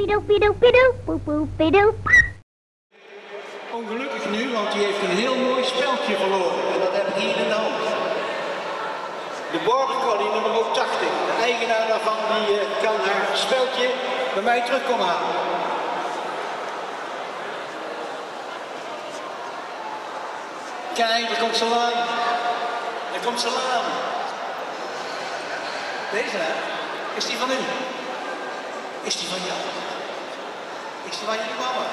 Ongelukkig nu, want die heeft een heel mooi speltje verloren. En dat heb ik hier in de hand. De border collie nummer 80. De eigenaar daarvan die kan haar speltje bij mij terug komen halen. Kijk, daar komt ze aan. Daar komt ze aan. Deze hè? Is die van u? Is die van jou? Is die van jullie mama?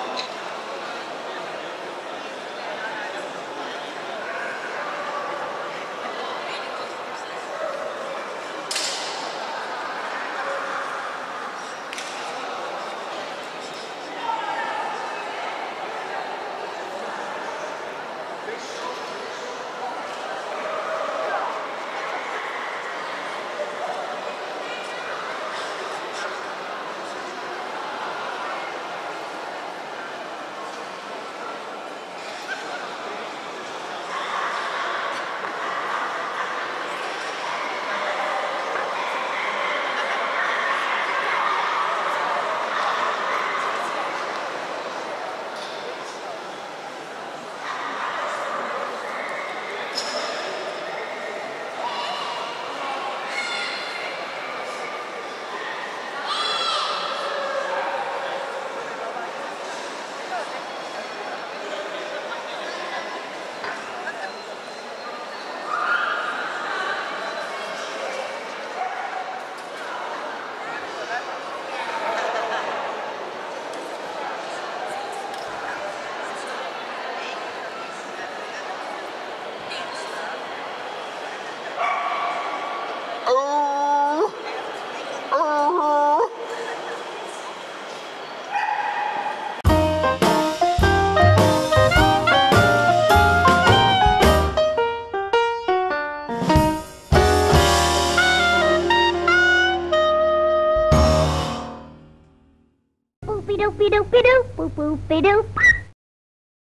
Boop-a-doop-a-doop-a-doop, boop-boop-a-doop.